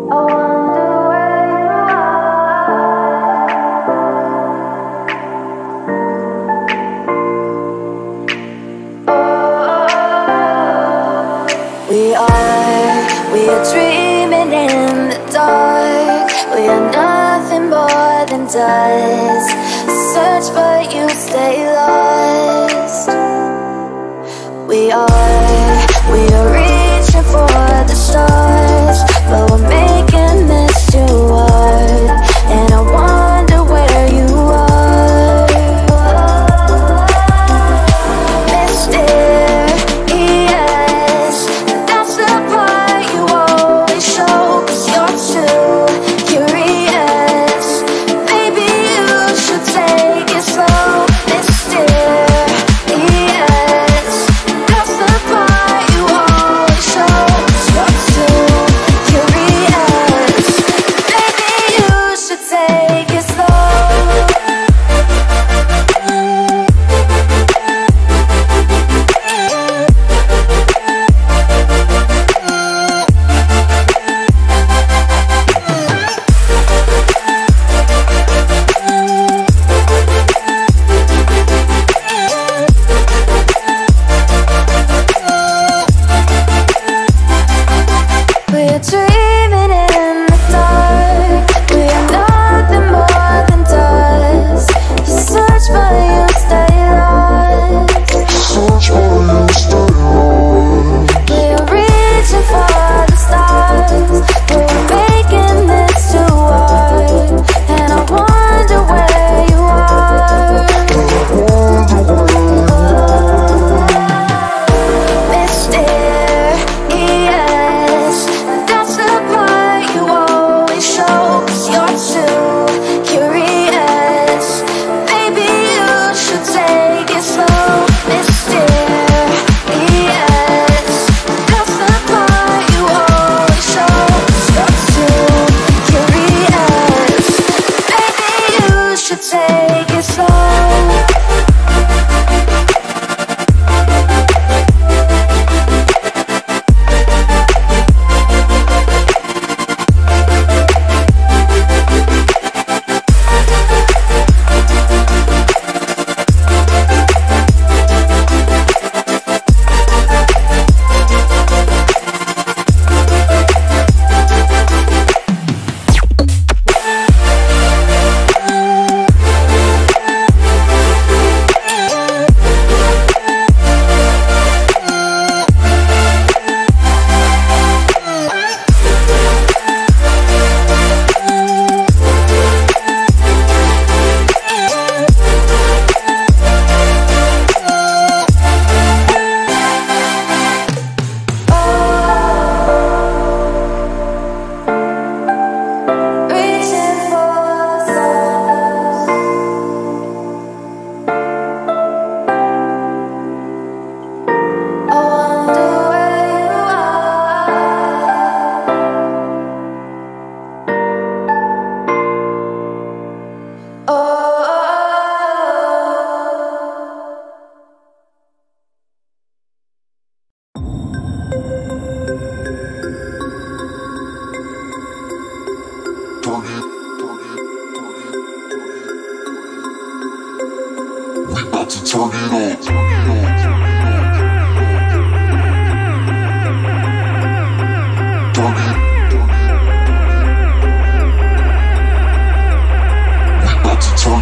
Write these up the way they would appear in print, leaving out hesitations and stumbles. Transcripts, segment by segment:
We are dreaming in the dark. We are nothing more than dust. Search but you stay lost. We are reaching for the stars, but we're making this too hard. And I wonder where you are, mysterious. That's the part you always show, 'cause you're too curious. Maybe you should take it slow, mysterious. That's the part you always show, 'cause you're too curious. Maybe you should take it slow. We're dreaming in the dark. We are nothing more than dust. You search but you stay lost. We are reaching for the stars, but we're making this too hard. And I wonder where you are, mysterious. That's the part you always show, 'cause you're too curious. Maybe you should take it slow, mysterious. That's the part you always show, 'cause you're too curious. Maybe you should take it slow. Reaching for the stars. I wonder where you are. Oh. We about to turn it up. We about to turn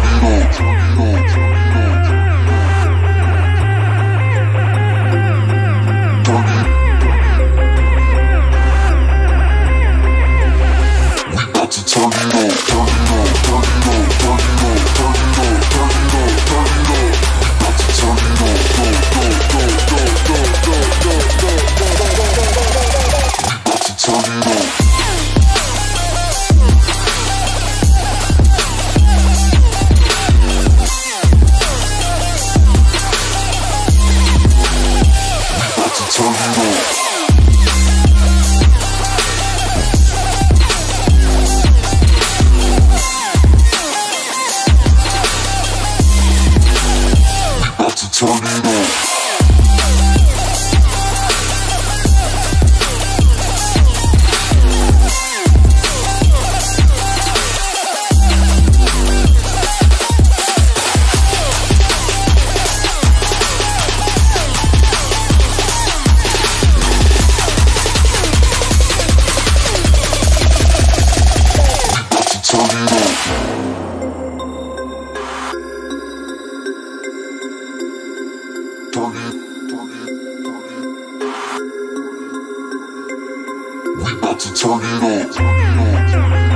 We about to turn it up.